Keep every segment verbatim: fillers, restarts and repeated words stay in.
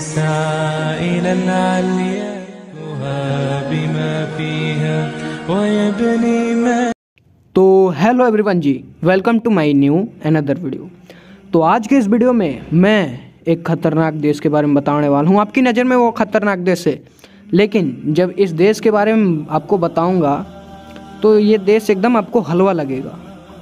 سائلا عليا بما فيها ويبني ما। तो hello everyone जी, welcome to my new another video. तो आज के इस वीडियो में मैं एक ख़तरनाक देश के बारे में बताने वाला हूँ। आपकी नज़र में वो ख़तरनाक देश है, लेकिन जब इस देश के बारे में आपको बताऊँगा तो ये देश एकदम आपको हलवा लगेगा।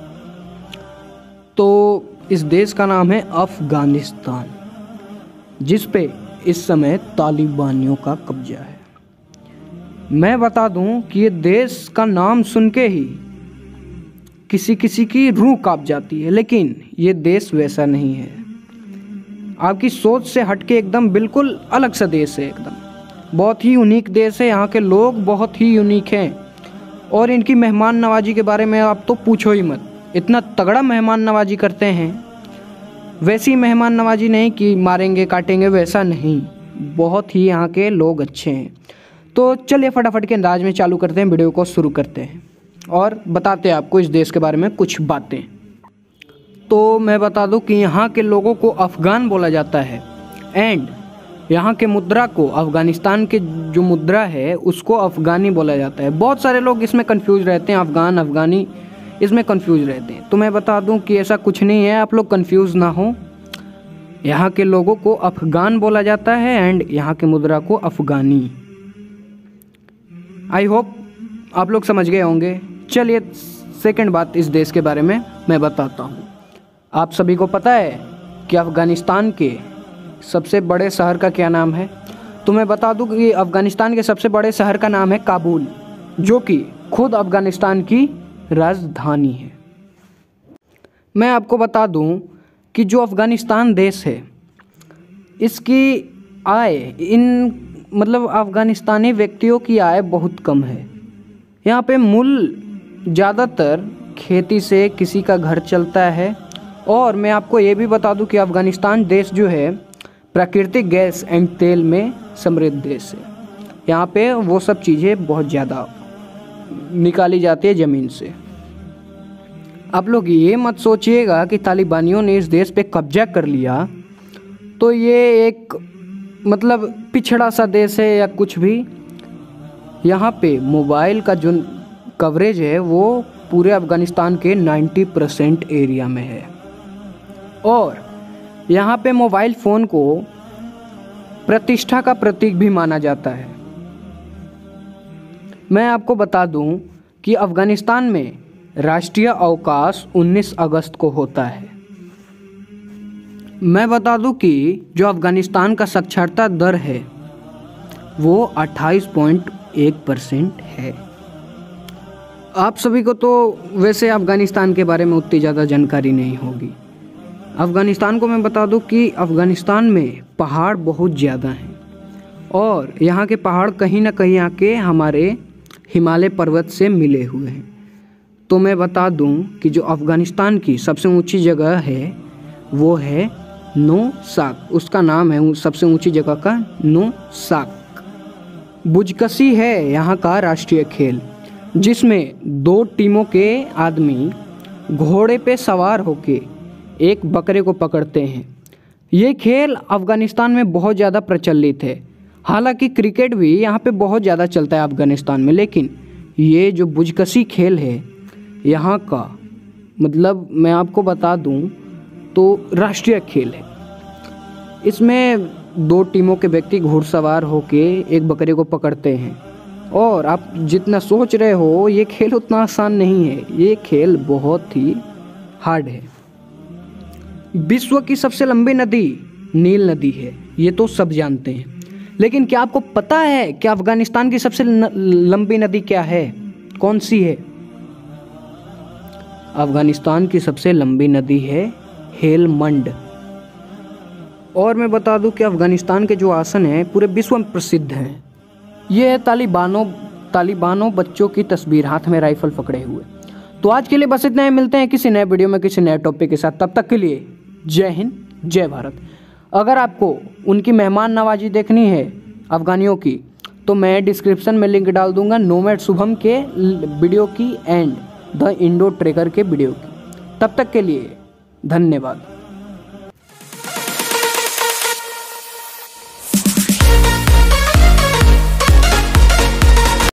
तो इस देश का नाम है अफ़गानिस्तान, जिस पे इस समय तालिबानियों का कब्जा है। मैं बता दूं कि ये देश का नाम सुन के ही किसी किसी की रूह कांप जाती है, लेकिन ये देश वैसा नहीं है। आपकी सोच से हटके एकदम बिल्कुल अलग सा देश है, एकदम बहुत ही यूनिक देश है। यहाँ के लोग बहुत ही यूनिक हैं और इनकी मेहमान नवाजी के बारे में आप तो पूछो ही मत। इतना तगड़ा मेहमान नवाजी करते हैं, वैसी मेहमान नवाजी नहीं कि मारेंगे काटेंगे, वैसा नहीं। बहुत ही यहाँ के लोग अच्छे हैं। तो चलिए फटाफट के अंदाज में चालू करते हैं, वीडियो को शुरू करते हैं और बताते हैं आपको इस देश के बारे में कुछ बातें। तो मैं बता दूं कि यहाँ के लोगों को अफ़गान बोला जाता है एंड यहाँ के मुद्रा को, अफ़गानिस्तान के जो मुद्रा है उसको अफ़गानी बोला जाता है। बहुत सारे लोग इसमें कंफ्यूज रहते हैं, अफ़गान अफ़गानी इसमें कंफ्यूज रहते हैं। तो मैं बता दूं कि ऐसा कुछ नहीं है, आप लोग कंफ्यूज ना हो। यहाँ के लोगों को अफ़गान बोला जाता है एंड यहाँ के मुद्रा को अफ़गानी। आई होप आप लोग समझ गए होंगे। चलिए सेकंड बात इस देश के बारे में मैं बताता हूँ। आप सभी को पता है कि अफ़गानिस्तान के सबसे बड़े शहर का क्या नाम है? तो मैं बता दूँ कि अफ़गानिस्तान के सबसे बड़े शहर का नाम है काबुल, जो कि खुद अफ़गानिस्तान की राजधानी है। मैं आपको बता दूं कि जो अफ़गानिस्तान देश है, इसकी आय, इन मतलब अफ़गानिस्तानी व्यक्तियों की आय बहुत कम है। यहाँ पे मूल ज़्यादातर खेती से किसी का घर चलता है। और मैं आपको ये भी बता दूं कि अफ़गानिस्तान देश जो है प्राकृतिक गैस एंड तेल में समृद्ध देश है। यहाँ पे वो सब चीज़ें बहुत ज़्यादा निकाली जाती है ज़मीन से। आप लोग ये मत सोचिएगा कि तालिबानियों ने इस देश पे कब्जा कर लिया तो ये एक मतलब पिछड़ा सा देश है या कुछ भी। यहाँ पे मोबाइल का जो कवरेज है वो पूरे अफ़गानिस्तान के नब्बे परसेंट एरिया में है। और यहाँ पे मोबाइल फ़ोन को प्रतिष्ठा का प्रतीक भी माना जाता है। मैं आपको बता दूं कि अफ़गानिस्तान में राष्ट्रीय अवकाश उन्नीस अगस्त को होता है। मैं बता दूं कि जो अफ़गानिस्तान का साक्षरता दर है वो अट्ठाईस पॉइंट एक परसेंट है। आप सभी को तो वैसे अफ़गानिस्तान के बारे में उतनी ज़्यादा जानकारी नहीं होगी। अफ़गानिस्तान को मैं बता दूं कि अफ़गानिस्तान में पहाड़ बहुत ज़्यादा हैं और यहाँ के पहाड़ कहीं ना कहीं आके हमारे हिमालय पर्वत से मिले हुए हैं। तो मैं बता दूं कि जो अफ़गानिस्तान की सबसे ऊंची जगह है वो है नौशाक। उसका नाम है सबसे ऊंची जगह का नौशाक। बुजकशी है यहाँ का राष्ट्रीय खेल, जिसमें दो टीमों के आदमी घोड़े पे सवार होके एक बकरे को पकड़ते हैं। ये खेल अफ़गानिस्तान में बहुत ज़्यादा प्रचलित है। हालांकि क्रिकेट भी यहाँ पे बहुत ज़्यादा चलता है अफ़गानिस्तान में, लेकिन ये जो बुजकशी खेल है यहाँ का, मतलब मैं आपको बता दूँ तो राष्ट्रीय खेल है। इसमें दो टीमों के व्यक्ति घुड़सवार होके एक बकरे को पकड़ते हैं। और आप जितना सोच रहे हो ये खेल उतना आसान नहीं है, ये खेल बहुत ही हार्ड है। विश्व की सबसे लंबी नदी नील नदी है, ये तो सब जानते हैं। लेकिन क्या आपको पता है कि अफ़गानिस्तान की सबसे लंबी नदी क्या है, कौन सी है? अफ़गानिस्तान की सबसे लंबी नदी है हेलमंड। और मैं बता दूं कि अफ़गानिस्तान के जो आसन हैं पूरे विश्व में प्रसिद्ध हैं। ये है तालिबानों तालिबानों बच्चों की तस्वीर, हाथ में राइफल पकड़े हुए। तो आज के लिए बस इतना ही, मिलते हैं किसी नए वीडियो में किसी नए टॉपिक के साथ। तब तक के लिए जय हिंद जय भारत। अगर आपको उनकी मेहमान नवाजी देखनी है अफ़गानियों की, तो मैं डिस्क्रिप्शन में लिंक डाल दूंगा नोमैड शुभम के वीडियो की एंड द इंडो ट्रेकर के वीडियो की। तब तक के लिए धन्यवाद।